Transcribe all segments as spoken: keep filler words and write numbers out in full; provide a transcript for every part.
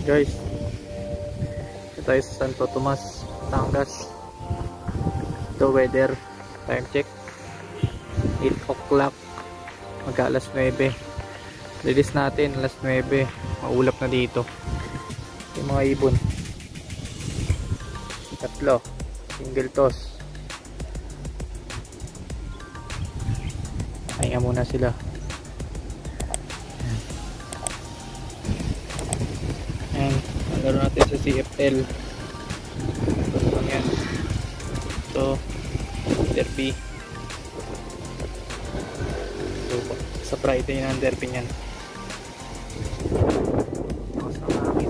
Guys, ito tayo sa Santo Tomas, Batangas. Ito weather, time check eight o'clock, magka alas nuwebe. Release natin alas nuwebe, maulap na dito yung mga ibon. Tatlo, single toss. Pahinga muna sila. Ayan, nalaro natin sa C F L. Ito yan. Ito derby. So, sa Friday na ang derby nyan. Tapos na makakita.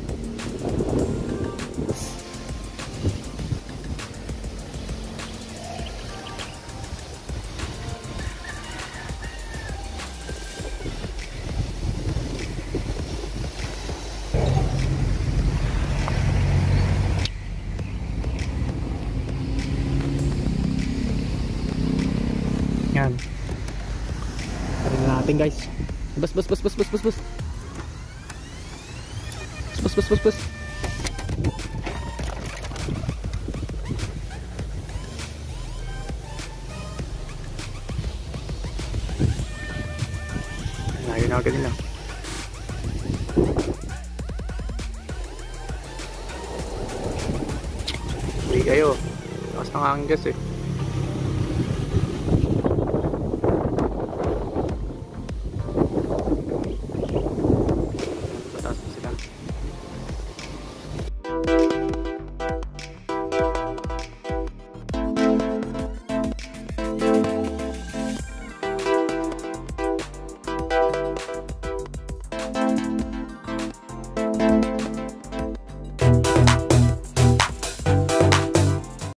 Yan. Tarin na natin guys. Bus bus bus bus bus bus bus. Bus bus bus bus. Layo na agad nila. Hindi kayo. Lakas ng hangin guys eh.